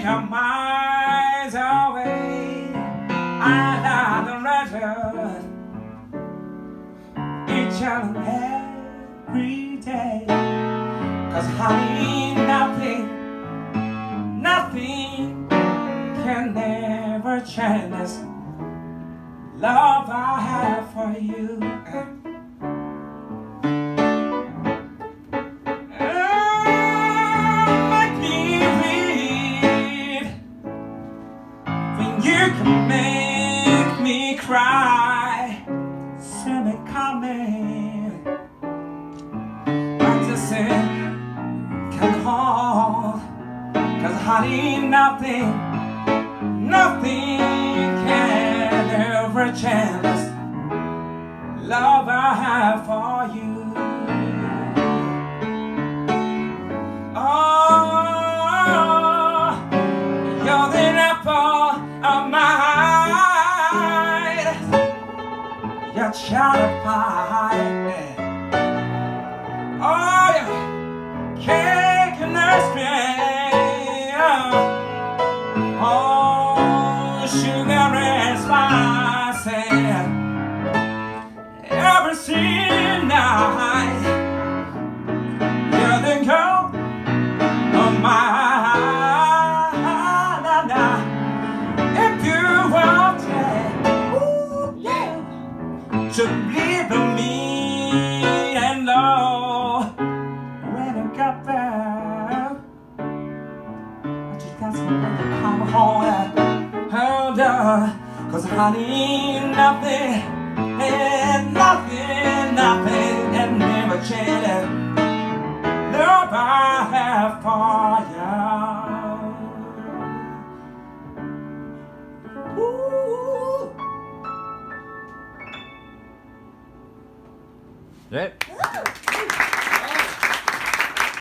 take our minds away. I love the letters each and every day. 'Cause honey, nothing can never change this love I have for you. Make me read when you can make me cry. See me coming, but just can hold. 'Cause honey, nothing can ever change this love I have for you. Oh, you're the apple of my eye, your child pie. Oh, yeah, cake and ice cream. Oh, sugar and spice, every single night. You're the girl of my life. If you want to live with me and know when I got back, I just got something to come home and hold on. 'Cause honey, nothing and never change love I have for you. Ooh. That's it.